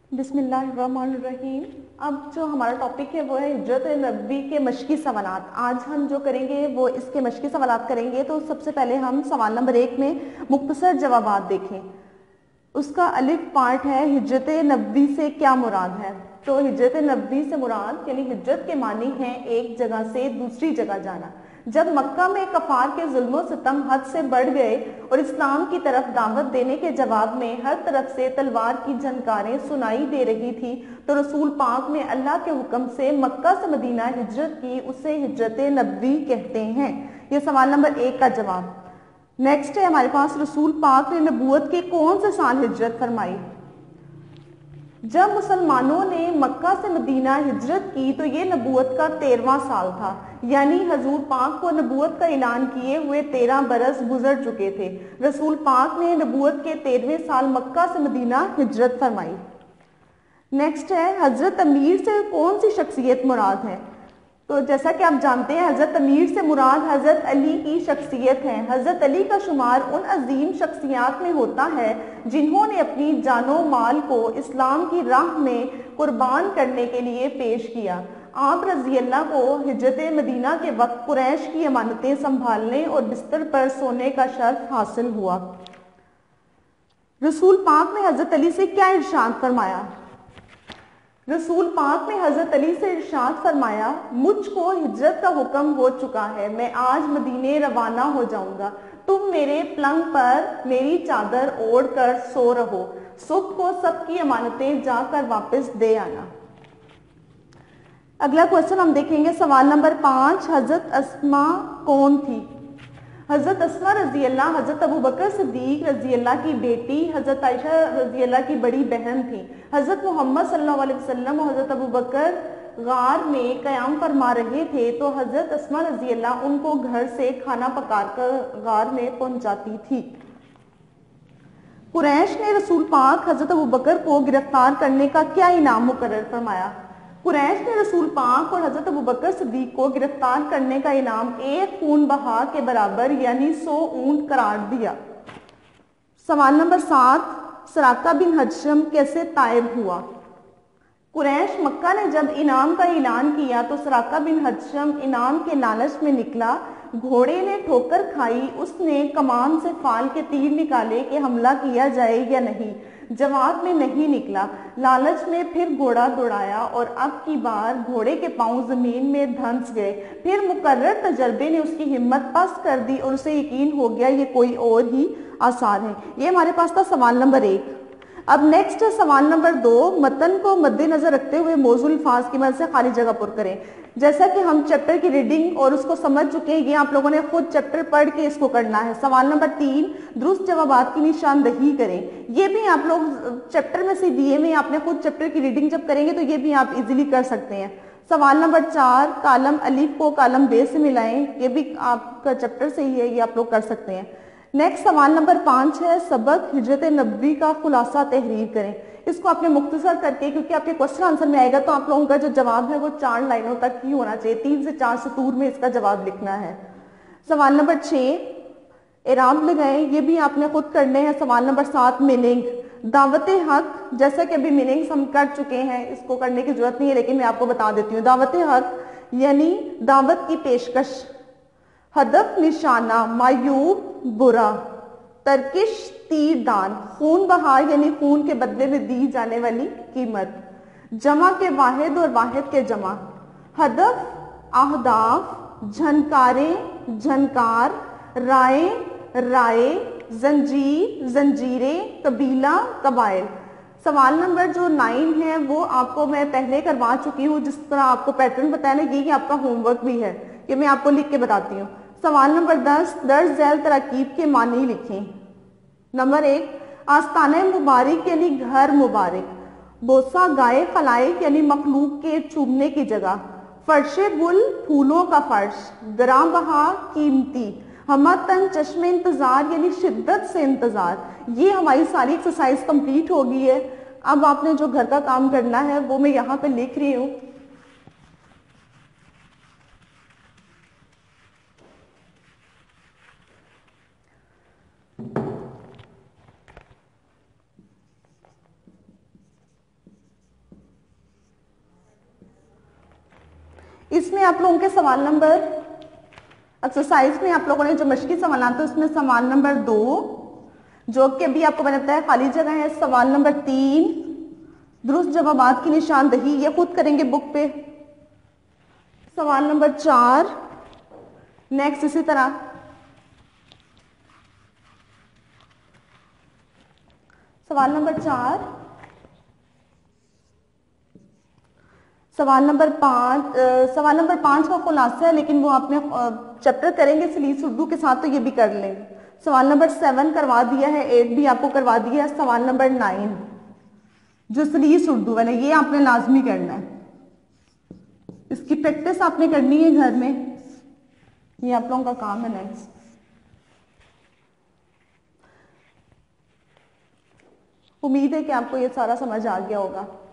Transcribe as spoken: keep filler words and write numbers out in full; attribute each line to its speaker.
Speaker 1: बिस्मिल्लाहिर्रहमानिर्रहीम। अब जो हमारा टॉपिक है वो है हिजरत नबी के मशकी सवालात। आज हम जो करेंगे वो इसके मशकी सवालात करेंगे। तो सबसे पहले हम सवाल नंबर एक में मुख्तसर जवाबात देखें। उसका अलिफ पार्ट है हिजरत नबी से क्या मुराद है। तो हिजरत नबी से मुराद यानी हिजरत के मानी है एक जगह से दूसरी जगह जाना। जब मक्का में कफार के जुल्म सितम हद से बढ़ गए और इस्लाम की तरफ दावत देने के जवाब में हर तरफ से तलवार की झनकारें सुनाई दे रही थी, तो रसूल पाक ने अल्लाह के हुक्म से मक्का से मदीना हिजरत की। उसे हिजरत नबी कहते हैं। यह सवाल नंबर एक का जवाब। नेक्स्ट है हमारे पास, रसूल पाक ने नबूवत के कौन से साल हिजरत फरमाई। जब मुसलमानों ने मक्का से मदीना हिजरत की तो ये नबूवत का तेरहवां साल था, यानी हजूर पाक को नबूवत का ऐलान किए हुए तेरह बरस गुजर चुके थे। रसूल पाक ने नबूवत के तेरहवें साल मक्का से मदीना हिजरत फरमाई। नेक्स्ट है, हजरत अमीर से कौन सी शख्सियत मुराद है। तो जैसा कि आप जानते हैं हजरत अमीर से मुराद हजरत अली की शख्सियत है। हजरत अली का शुमार उन अजीम शख्सियात में होता है जिन्होंने अपनी जानो माल को इस्लाम की राह में कुर्बान करने के लिए पेश किया। आप रजी अल्लाह को हिजरत मदीना के वक्त कुरैश की अमानतें संभालने और बिस्तर पर सोने का शर्फ हासिल हुआ। रसूल पाक ने हजरत अली से क्या इरशाद फरमाया। रसूल पाक ने हजरत अली से इरशाद फरमाया, मुझको हिजरत का हुक्म हो चुका है, मैं आज मदीने रवाना हो जाऊंगा। तुम मेरे पलंग पर मेरी चादर ओढ़ कर सो रहो, सुबह को सबकी अमानतें जाकर वापस दे आना। अगला क्वेश्चन हम देखेंगे सवाल नंबर पांच, हजरत अस्मा कौन थी। हजरत अस्मा रजी अल्लाह हजरत अबू बकर सिद्दीक रजी अल्लाह की बेटी, हजरत आयशा रजी अल्लाह की बड़ी बहन थी। हजरत मोहम्मद सल्लल्लाहु अलैहि वसल्लम और हजरत अबू बकर गार में कयाम फरमा रहे थे तो हजरत अस्मा रजी अल्लाह उनको घर से खाना पकाकर गार में पहुंचाती थी। कुरैश ने रसूल पाक हजरत अबू बकर को गिरफ्तार करने का क्या इनाम मुकर्रर फरमाया। कुरैश ने रसूल पाक और हजरत अबू बकर सिद्दीक को गिरफ्तार करने का इनाम एक खून बहा के बराबर यानी सौ ऊंट करार दिया। सवाल नंबर सात, सराका बिन हशम कैसे तायब हुआ। कुरैश मक्का ने जब इनाम का ऐलान किया तो सराका बिन हशम इनाम के लालच में निकला। घोड़े ने ठोकर खाई, उसने कमान से फाल के तीर निकाले कि हमला किया जाए या नहीं। जवाब में नहीं निकला। लालच में फिर घोड़ा दौड़ाया और अब की बार घोड़े के पांव जमीन में धंस गए। फिर मुकर्रर तजर्बे ने उसकी हिम्मत पस्त कर दी और उसे यकीन हो गया ये कोई और ही आसार है। ये हमारे पास था सवाल नंबर एक। अब नेक्स्ट है सवाल नंबर दो, मतन को मद्देनजर रखते हुए मौजूल अल्फाज की मदद से खाली जगह पुर करें। जैसा कि हम चैप्टर की रीडिंग और उसको समझ चुके हैं, ये आप लोगों ने खुद चैप्टर पढ़ के इसको करना है। सवाल नंबर तीन, दुरुस्त जवाबात की निशानदही करें। ये भी आप लोग चैप्टर में से दिए हुए, आपने खुद चैप्टर की रीडिंग जब करेंगे तो ये भी आप इजीली कर सकते हैं। सवाल नंबर चार, कालम अलीफ को कालम बे से मिलाएं। ये भी आपका चैप्टर से ही है, ये आप लोग कर सकते हैं। नेक्स्ट सवाल नंबर पांच है, सबक हिजरत नबी का खुलासा तहरीर करें। इसको आपने मुख्तसर करके, क्योंकि आपके क्वेश्चन आंसर में आएगा तो आप लोगों का जो जवाब है वो चार लाइनों तक ही होना चाहिए, तीन से चार सतूर में इसका जवाब लिखना है। सवाल नंबर छह, इराब लगाएं। ये भी आपने खुद करने हैं। सवाल नंबर सात, मीनिंग। दावत हक, जैसा कि अभी मीनिंग्स हम कर चुके हैं, इसको करने की जरूरत नहीं है, लेकिन मैं आपको बता देती हूँ। दावत हक यानी दावत की पेशकश। हदफ निशाना, मायूब बुरा। तरकिश तीरदान, खून बहार यानी खून के बदले में दी जाने वाली कीमत। जमा के वाहिद और वाहिद के जमा। हदफ अहदाफ, झनकारें झनकार, राय राय, जंजीर जंजीरें, कबीला कबाइल। सवाल नंबर जो नाइन है वो आपको मैं पहले करवा चुकी हूँ, जिस तरह आपको पैटर्न बताया ना, ये आपका होमवर्क भी है, ये मैं आपको लिख के बताती हूँ। सवाल नंबर दस, दर्ज झैल तरकीब के मानी लिखें। नंबर एक, आस्ताना मुबारक यानी घर मुबारक। बोसा गाय खलाइक यानी मखलूक के चूमने की जगह। फर्शे गुल फूलों का फर्श। ग्राम बहा कीमती। हमतन चश्मे इंतजार यानी शिद्दत से इंतजार। ये हमारी सारी एक्सरसाइज कंप्लीट हो गई है। अब आपने जो घर का काम करना है वो मैं यहाँ पे लिख रही हूँ। इसमें आप लोगों के सवाल नंबर एक्सरसाइज में आप लोगों ने जो मश्की सवाल आते हैं उसमें सवाल नंबर दो जो कि अभी आपको मैंने बताया खाली जगह है, सवाल नंबर तीन दुरुस्त जवाबात की निशानदही ये खुद करेंगे बुक पे, सवाल नंबर चार नेक्स्ट इसी तरह सवाल नंबर चार, सवाल नंबर पाँच, सवाल नंबर पाँच का खुलासा है लेकिन वो आपने चैप्टर करेंगे सलीस उर्दू के साथ तो ये भी कर लेंगे। सवाल नंबर सेवन करवा दिया है, एट भी आपको करवा दिया है। सवाल नंबर नाइन जो सलीस उर्दू वाला ये आपने लाजमी करना है, इसकी प्रैक्टिस आपने करनी है घर में, ये आप लोगों का काम है। नेक्स्ट उम्मीद है कि आपको ये सारा समझ आ गया होगा।